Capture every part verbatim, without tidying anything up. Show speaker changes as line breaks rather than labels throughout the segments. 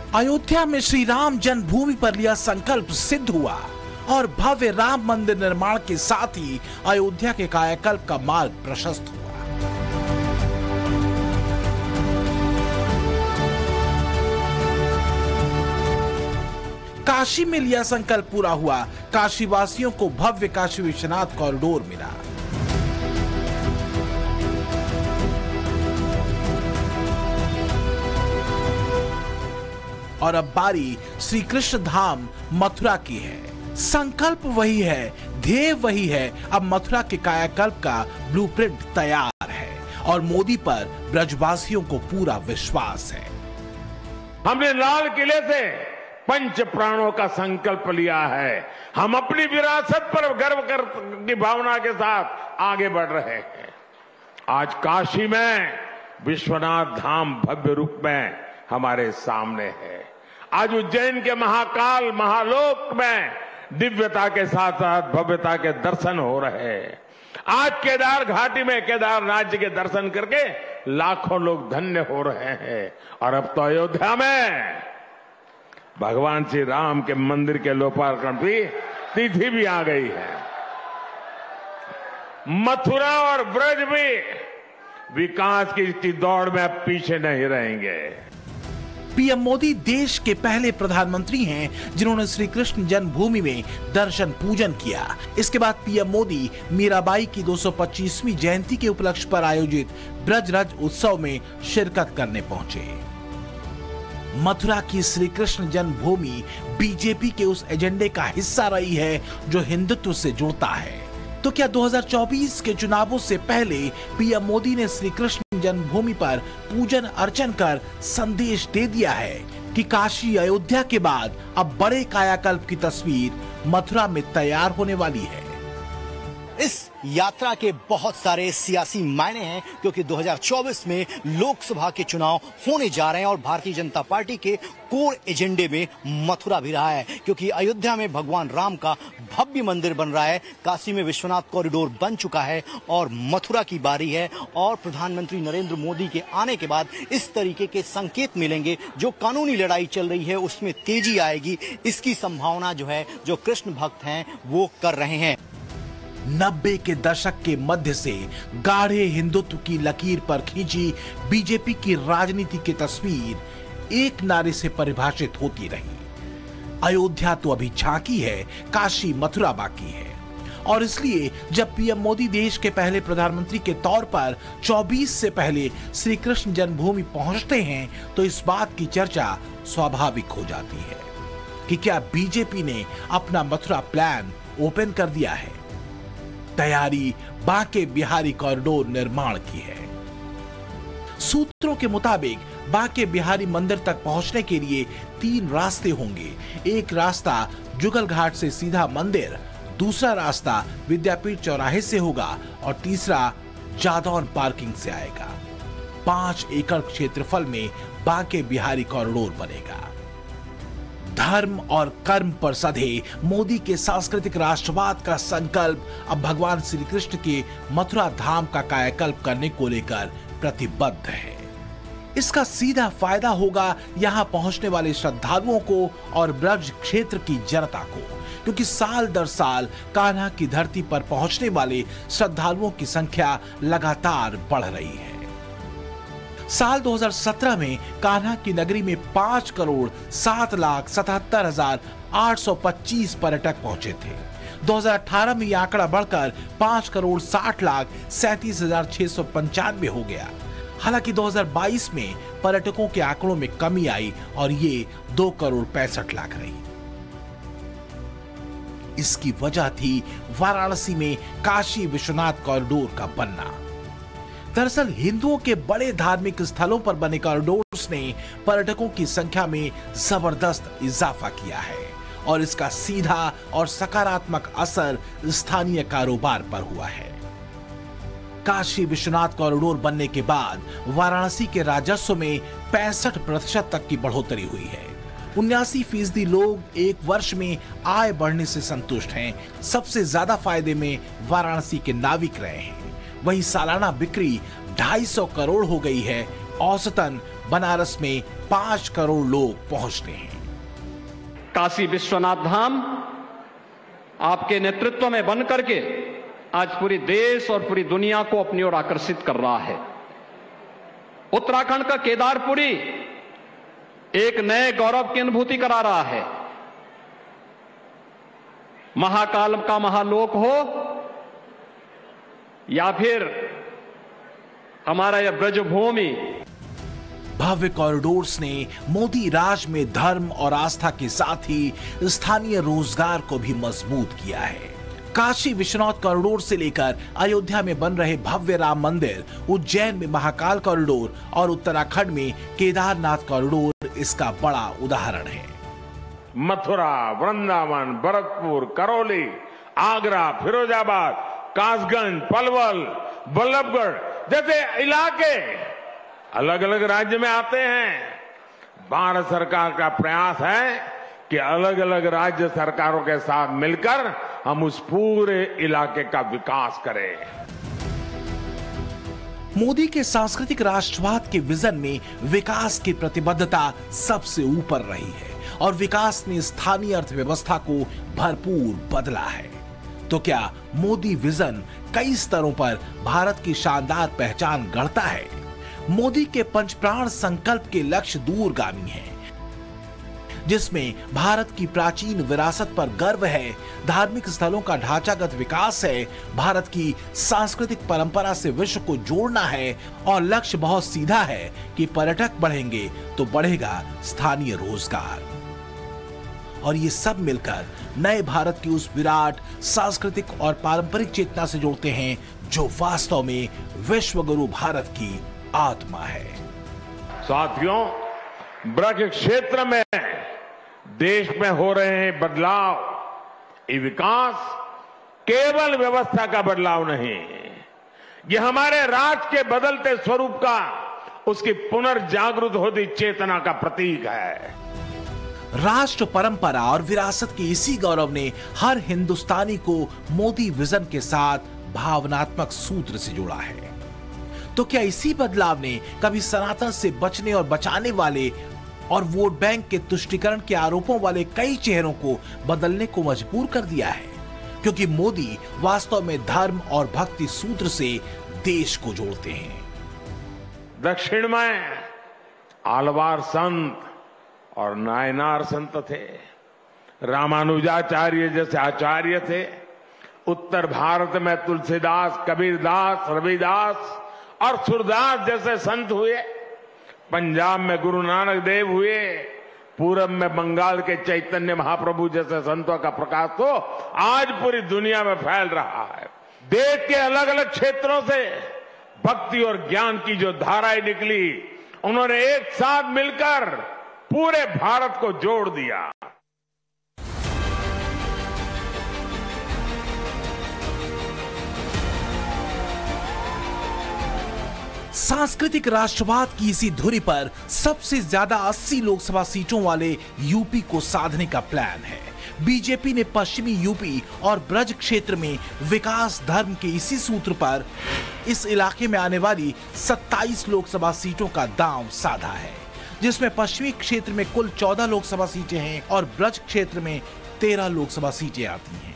अयोध्या में श्री राम जन्मभूमि पर लिया संकल्प सिद्ध हुआ और भव्य राम मंदिर निर्माण के साथ ही अयोध्या के कायाकल्प का मार्ग प्रशस्त हुआ। काशी में लिया संकल्प पूरा हुआ। काशी वासियों को भव्य काशी विश्वनाथ कॉरिडोर मिला। और अब बारी श्री कृष्ण धाम मथुरा की है। संकल्प वही है, ध्येय वही है। अब मथुरा के कायाकल्प का ब्लूप्रिंट तैयार है और मोदी पर ब्रजवासियों को पूरा विश्वास है।
हमने लाल किले से पंच प्राणों का संकल्प लिया है। हम अपनी विरासत पर गर्व कर की भावना के साथ आगे बढ़ रहे हैं। आज काशी में विश्वनाथ धाम भव्य रूप में हमारे सामने है। आज उज्जैन के महाकाल महालोक में दिव्यता के साथ साथ भव्यता के दर्शन हो रहे हैं। आज केदार घाटी में केदारनाथ जी के दर्शन करके लाखों लोग धन्य हो रहे हैं। और अब तो अयोध्या में भगवान श्री राम के मंदिर के लोकार्पण की तिथि भी आ गई है। मथुरा और ब्रज भी विकास की, की दौड़ में अब पीछे नहीं रहेंगे।
पीएम मोदी देश के पहले प्रधानमंत्री हैं जिन्होंने श्री कृष्ण जन्मभूमि में दर्शन पूजन किया। इसके बाद पीएम मोदी मीराबाई की दो सौ पच्चीसवीं जयंती के उपलक्ष्य पर आयोजित ब्रजरज उत्सव में शिरकत करने पहुंचे। मथुरा की श्री कृष्ण जन्मभूमि बीजेपी के उस एजेंडे का हिस्सा रही है जो हिंदुत्व से जुड़ता है। तो क्या दो हज़ार चौबीस के चुनावों से पहले पीएम मोदी ने श्री कृष्ण जन्मभूमि पर पूजन अर्चन कर संदेश दे दिया है कि काशी अयोध्या के बाद अब बड़े कायाकल्प की तस्वीर मथुरा में तैयार होने वाली है?
इस यात्रा के बहुत सारे सियासी मायने हैं क्योंकि दो हज़ार चौबीस में लोकसभा के चुनाव होने जा रहे हैं और भारतीय जनता पार्टी के कोर एजेंडे में मथुरा भी रहा है क्योंकि अयोध्या में भगवान राम का भव्य मंदिर बन रहा है। काशी में विश्वनाथ कॉरिडोर बन चुका है और मथुरा की बारी है। और प्रधानमंत्री नरेंद्र मोदी के आने के बाद इस तरीके के संकेत मिलेंगे। जो कानूनी लड़ाई चल रही है उसमें तेजी आएगी। इसकी संभावना जो है जो कृष्ण भक्त हैं वो कर रहे हैं।
नब्बे के दशक के मध्य से गाढ़े हिंदुत्व की लकीर पर खींची बीजेपी की राजनीति की तस्वीर एक नारे से परिभाषित होती रही। अयोध्या तो अभी झांकी है, काशी मथुरा बाकी है। और इसलिए जब पीएम मोदी देश के पहले प्रधानमंत्री के तौर पर चौबीस से पहले श्री कृष्ण जन्मभूमि पहुंचते हैं तो इस बात की चर्चा स्वाभाविक हो जाती है कि क्या बीजेपी ने अपना मथुरा प्लान ओपन कर दिया है। तैयारी बांके बिहारी कॉरिडोर निर्माण की है। सूत्रों के मुताबिक बांके बिहारी मंदिर तक पहुंचने के लिए तीन रास्ते होंगे। एक रास्ता जुगल घाट से सीधा मंदिर, दूसरा रास्ता विद्यापीठ चौराहे से होगा और तीसरा जादौन पार्किंग से आएगा। पांच एकड़ क्षेत्रफल में बांके बिहारी कॉरिडोर बनेगा। धर्म और कर्म पर सधे मोदी के सांस्कृतिक राष्ट्रवाद का संकल्प अब भगवान श्री कृष्ण के मथुरा धाम का कायाकल्प करने को लेकर प्रतिबद्ध है। इसका सीधा फायदा होगा यहां पहुंचने वाले श्रद्धालुओं को और ब्रज क्षेत्र की जनता को, क्योंकि साल दर साल कान्हा की धरती पर पहुंचने वाले श्रद्धालुओं की संख्या लगातार बढ़ रही है। साल दो हज़ार सत्रह में कान्हा की नगरी में पांच करोड़ सात लाख सतहत्तर हजार आठ सौ पच्चीस पर्यटक पहुंचे थे। दो हज़ार अठारह में यह आंकड़ा बढ़कर पांच करोड़ साठ लाख सैंतीस हजार छह सौ पंचानवे हो गया। हालांकि दो हज़ार बाईस में पर्यटकों के आंकड़ों में कमी आई और ये दो करोड़ पैंसठ लाख रही। इसकी वजह थी वाराणसी में काशी विश्वनाथ कॉरिडोर का बनना। दरअसल हिंदुओं के बड़े धार्मिक स्थलों पर बने कॉरिडोर्स ने पर्यटकों की संख्या में जबरदस्त इजाफा किया है और इसका सीधा और सकारात्मक असर स्थानीय कारोबार पर हुआ है। काशी विश्वनाथ कॉरिडोर बनने के बाद वाराणसी के राजस्व में पैंसठ प्रतिशत तक की बढ़ोतरी हुई है। उन्यासी फीसदी लोग एक वर्ष में आय बढ़ने से संतुष्ट हैं। सबसे ज्यादा फायदे में वाराणसी के नाविक रहे हैं। वहीं सालाना बिक्री ढाई सौ करोड़ हो गई है। औसतन बनारस में पांच करोड़ लोग पहुंचते हैं।
काशी विश्वनाथ धाम आपके नेतृत्व में बन करके आज पूरी देश और पूरी दुनिया को अपनी ओर आकर्षित कर रहा है। उत्तराखंड का केदारपुरी एक नए गौरव की अनुभूति करा रहा है। महाकाल का महालोक हो या फिर हमारा यह ब्रजभूमि।
भव्य कॉरिडोर्स ने मोदी राज में धर्म और आस्था के साथ ही स्थानीय रोजगार को भी मजबूत किया है। काशी विश्वनाथ कॉरिडोर से लेकर अयोध्या में बन रहे भव्य राम मंदिर, उज्जैन में महाकाल कॉरिडोर और उत्तराखंड में केदारनाथ कॉरिडोर इसका बड़ा उदाहरण है।
मथुरा, वृंदावन, भरतपुर, करौली, आगरा, फिरोजाबाद, कासगंज, पलवल, बल्लभगढ़ जैसे इलाके अलग अलग राज्य में आते हैं। भारत सरकार का प्रयास है कि अलग अलग राज्य सरकारों के साथ मिलकर हम उस पूरे इलाके का विकास करें।
मोदी के सांस्कृतिक राष्ट्रवाद के विजन में विकास की प्रतिबद्धता सबसे ऊपर रही है और विकास ने स्थानीय अर्थव्यवस्था को भरपूर बदला है। तो क्या मोदी विजन कई स्तरों पर भारत की शानदार पहचान गढ़ता है? मोदी के पंचप्राण संकल्प के लक्ष्य दूरगामी हैं, जिसमें भारत की प्राचीन विरासत पर गर्व है, धार्मिक स्थलों का ढांचागत विकास है, भारत की सांस्कृतिक परंपरा से विश्व को जोड़ना है और लक्ष्य बहुत सीधा है कि पर्यटक बढ़ेंगे तो बढ़ेगा स्थानीय रोजगार। और ये सब मिलकर नए भारत की उस विराट सांस्कृतिक और पारंपरिक चेतना से जोड़ते हैं जो वास्तव में विश्व गुरु भारत की आत्मा है।
साथियों, ब्रज क्षेत्र में देश में हो रहे हैं बदलाव, ये विकास केवल व्यवस्था का बदलाव नहीं, ये हमारे राज्य के बदलते स्वरूप का, उसकी पुनर्जागृत होती चेतना का प्रतीक है।
राष्ट्र परंपरा और विरासत के इसी गौरव ने हर हिंदुस्तानी को मोदी विजन के साथ भावनात्मक सूत्र से जोड़ा है। तो क्या इसी बदलाव ने कभी सनातन से बचने और बचाने वाले और वोट बैंक के तुष्टीकरण के आरोपों वाले कई चेहरों को बदलने को मजबूर कर दिया है? क्योंकि मोदी वास्तव में धर्म और भक्ति सूत्र से देश को जोड़ते हैं।
दक्षिण में आलवार संत और नायनार संत थे, रामानुजाचार्य जैसे आचार्य थे। उत्तर भारत में तुलसीदास, कबीरदास, रविदास और सूरदास जैसे संत हुए। पंजाब में गुरु नानक देव हुए। पूरब में बंगाल के चैतन्य महाप्रभु जैसे संतों का प्रकाश तो आज पूरी दुनिया में फैल रहा है। देश के अलग अलग क्षेत्रों से भक्ति और ज्ञान की जो धाराएं निकली, उन्होंने एक साथ मिलकर पूरे भारत को जोड़ दिया।
सांस्कृतिक राष्ट्रवाद की इसी धुरी पर सबसे ज्यादा अस्सी लोकसभा सीटों वाले यूपी को साधने का प्लान है। बीजेपी ने पश्चिमी यूपी और ब्रज क्षेत्र में विकास धर्म के इसी सूत्र पर इस इलाके में आने वाली सत्ताईस लोकसभा सीटों का दांव साधा है, जिसमें पश्चिमी क्षेत्र में कुल चौदह लोकसभा सीटें हैं और ब्रज क्षेत्र में तेरह लोकसभा सीटें आती हैं।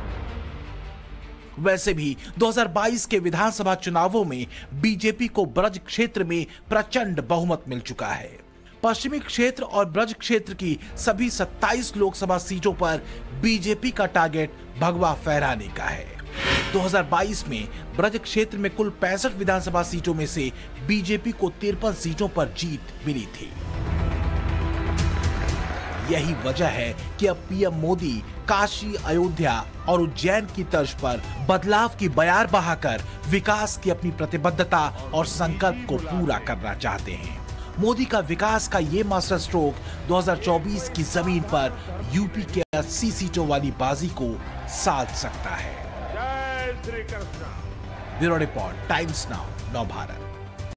वैसे भी दो हज़ार बाईस के विधानसभा चुनावों में बीजेपी को ब्रज क्षेत्र में प्रचंड बहुमत मिल चुका है। पश्चिमी क्षेत्र और ब्रज क्षेत्र की सभी सत्ताईस लोकसभा सीटों पर बीजेपी का टारगेट भगवा फहराने का है। दो हज़ार बाईस में ब्रज क्षेत्र में कुल पैंसठ विधानसभा सीटों में से बीजेपी को तिरपन सीटों पर जीत मिली थी। यही वजह है कि अब पीएम मोदी काशी, अयोध्या और उज्जैन की तर्ज पर बदलाव की बयार बहाकर विकास की अपनी प्रतिबद्धता और संकल्प को पूरा करना चाहते हैं। मोदी का विकास का ये मास्टर स्ट्रोक दो हज़ार चौबीस की जमीन पर यूपी के अस्सी सीटों वाली बाजी को साध सकता है।
जय Shri Krishna.
Bureau report, Times Now, Nav Bharat.